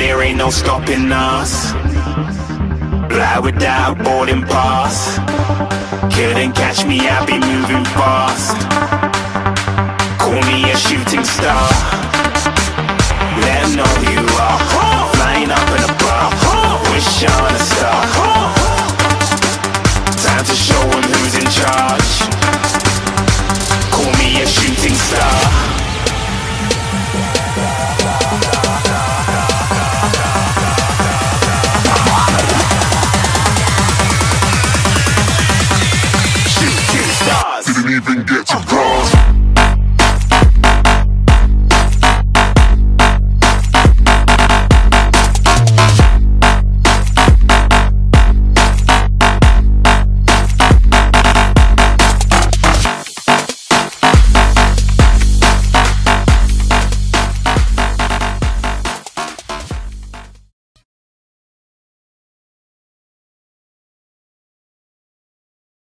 there ain't no stopping us. Fly without boarding pass. Couldn't catch me, I be moving fast. Call me a shooting star.